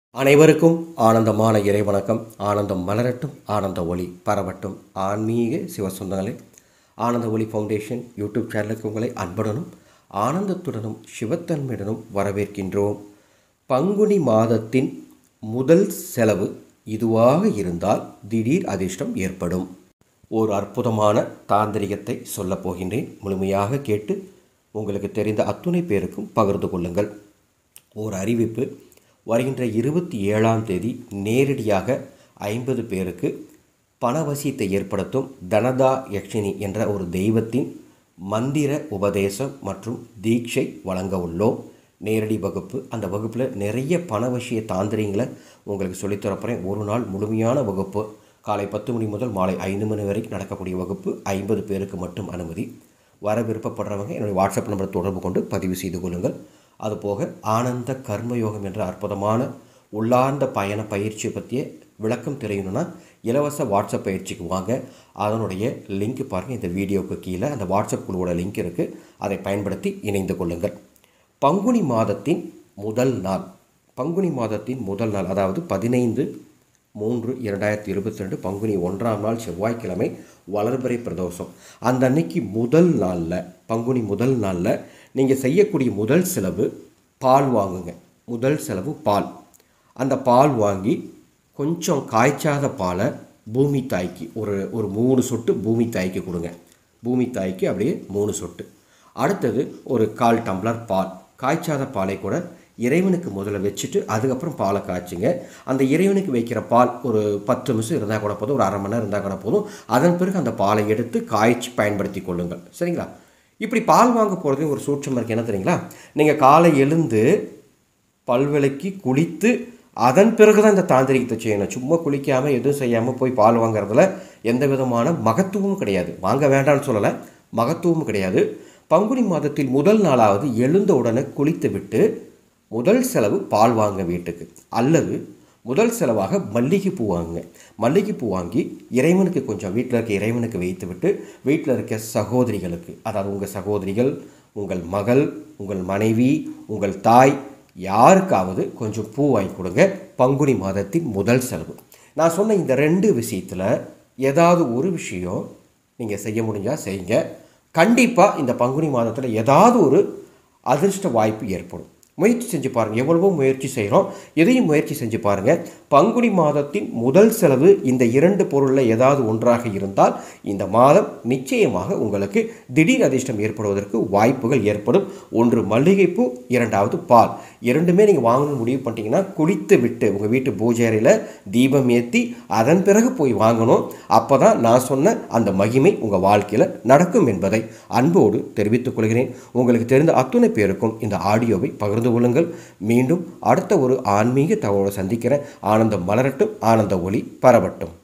அனைவருக்கும் ஆனந்தமான இறைவணக்கம். ஆனந்தம் மலரட்டும், ஆனந்த ஒளி பரவட்டும். ஆன்மீக சிவசொந்தங்களே, ஆனந்த ஒளி ஃபவுண்டேஷன் யூடியூப் சேனலுக்கு உங்களை அன்புடனும் ஆனந்தத்துடனும் சிவத்தன்மையுடனும் வரவேற்கின்றோம். பங்குனி மாதத்தின் முதல் செலவு இதுவாக இருந்தால் திடீர் அதிர்ஷ்டம் ஏற்படும். ஒரு அற்புதமான தாந்திரிகத்தை சொல்லப் போகின்றேன். முழுமையாக கேட்டு உங்களுக்கு தெரிந்த அத்துணை பேருக்கும் பகிர்ந்து கொள்ளுங்கள். ஒரு அறிவிப்பு: வருகின்ற 27ஆம் தேதி நேரடியாக 50 பேருக்கு பணவசியத்தை ஏற்படுத்தும் தனதா யக்ஷினி என்ற ஒரு தெய்வத்தின் மந்திர உபதேசம் மற்றும் தீட்சை வழங்க உள்ளோம். நேரடி வகுப்பு. அந்த வகுப்பில் நிறைய பணவசிய தாந்திரிங்களை உங்களுக்கு சொல்லித்தரப்போகிறேன். ஒரு நாள் முழுமையான வகுப்பு. காலை 10 மணி முதல் மாலை 5 மணி வரைக்கும் நடக்கக்கூடிய வகுப்பு. 50 பேருக்கு மட்டும் அனுமதி. வர விருப்பப்படுறவங்க என்னுடைய வாட்ஸ்அப் நம்பரை தொடர்பு கொண்டு பதிவு செய்து கொள்ளுங்கள். அதுபோக ஆனந்த கர்மயோகம் என்ற அற்புதமான உள்ளார்ந்த பயண பயிற்சியை பற்றிய விளக்கம் தெரியணும்னா இலவச வாட்ஸ்அப் பயிற்சிக்கு வாங்க. அதனுடைய லிங்க் பாருங்கள், இந்த வீடியோவுக்கு கீழே அந்த வாட்ஸ்அப் குழுவோட லிங்க் இருக்குது. அதை பயன்படுத்தி இணைந்து கொள்ளுங்கள். பங்குனி மாதத்தின் முதல் நாள், அதாவது 15/3/2022 பங்குனி 1ஆம் நாள் செவ்வாய்க்கிழமை வளர்பிறை பிரதோஷம். அந்த அன்னைக்கு பங்குனி முதல் நாளில் நீங்கள் செய்யக்கூடிய முதல் செலவு பால் வாங்குங்க. முதல் செலவு பால். அந்த பால் வாங்கி கொஞ்சம் காய்ச்சாத பாலை பூமி தாய்க்கு ஒரு 3 சொட்டு பூமி தாய்க்கு கொடுங்க. பூமி தாய்க்கு அப்படியே 3 சொட்டு. அடுத்தது ஒரு 1/4 டம்ளர் பால். காய்ச்சாத பாலை கூட இறைவனுக்கு முதல்ல வச்சுட்டு அதுக்கப்புறம் பாலை காய்ச்சுங்க. அந்த இறைவனுக்கு வைக்கிற பால் ஒரு 10 நிமிஷம் இருந்தால் கூட போதும், ஒரு அரை மணி நேரம் இருந்தால் கூட போதும். அதன் பிறகு அந்த பாலை எடுத்து காய்ச்சி பயன்படுத்தி கொள்ளுங்கள். சரிங்களா? இப்படி பால் வாங்க போகிறது ஒரு சூட்சம் இருக்குது. என்ன தெரியுங்களா? நீங்கள் காலை எழுந்து பல்விளக்கி குளித்து அதன் பிறகு தான் இந்த தாந்திரிகத்தை செய்யணும். சும்மா குளிக்காமல் எதுவும் செய்யாமல் போய் பால் வாங்குறதுல எந்த விதமான மகத்துவமும் கிடையாது. வாங்க வேண்டாம்னு சொல்லலை, மகத்துவமும் கிடையாது. பங்குனி மாதத்தில் முதல் நாளாவது எழுந்த உடனே குளித்து விட்டு முதல் செலவு பால் வாங்க வீட்டுக்கு. அல்லது முதல் செலவாக மல்லிகைப்பூ வாங்குங்க. மல்லிகைப்பூ வாங்கி இறைவனுக்கு கொஞ்சம் வீட்டில் இருக்க இறைவனுக்கு வைத்து விட்டு வீட்டில் இருக்க சகோதரிகளுக்கு, அதாவது உங்கள் சகோதரிகள், உங்கள் மகள், உங்கள் மனைவி, உங்கள் தாய், யாருக்காவது கொஞ்சம் பூ வாங்கி கொடுங்க. பங்குனி மாதத்தின் முதல் செலவு. நான் சொன்ன இந்த 2 விஷயத்தில் ஏதாவது ஒரு விஷயம் நீங்கள் செய்ய முடிஞ்சால் செய்யுங்க. கண்டிப்பாக இந்த பங்குனி மாதத்தில் ஏதாவது ஒரு அதிர்ஷ்ட வாய்ப்பு ஏற்படும். முயற்சி செஞ்சு பாருங்கள். எவ்வளவோ முயற்சி செய்கிறோம், எதையும் முயற்சி செஞ்சு பாருங்கள். பங்குனி மாதத்தின் முதல் செலவு இந்த 2 பொருளில் ஏதாவது ஒன்றாக இருந்தால் இந்த மாதம் நிச்சயமாக உங்களுக்கு திடீர் அதிர்ஷ்டம் ஏற்படுவதற்கு வாய்ப்புகள் ஏற்படும். ஒன்று மல்லிகைப்பூ, 2வது பால். இரண்டுமே நீங்கள் வாங்கணும்னு முடிவு பண்ணிட்டீங்கன்னா குளித்து விட்டு உங்கள் வீட்டு பூஜை அறையில் தீபம் ஏற்றி அதன் பிறகு போய் வாங்கணும். அப்போ தான் நான் சொன்ன அந்த மகிமை உங்கள் வாழ்க்கையில் நடக்கும் என்பதை அன்போடு தெரிவித்துக் கொள்கிறேன். உங்களுக்கு தெரிந்த அத்துணை பேருக்கும் இந்த ஆடியோவை பகிர்ந்து கொள்ளுங்கள். மீண்டும் அடுத்த ஒரு ஆன்மீக தகவலை சந்திக்கிறேன். ஆனந்தம் மலரட்டும், ஆனந்த ஒளி பரவட்டும்.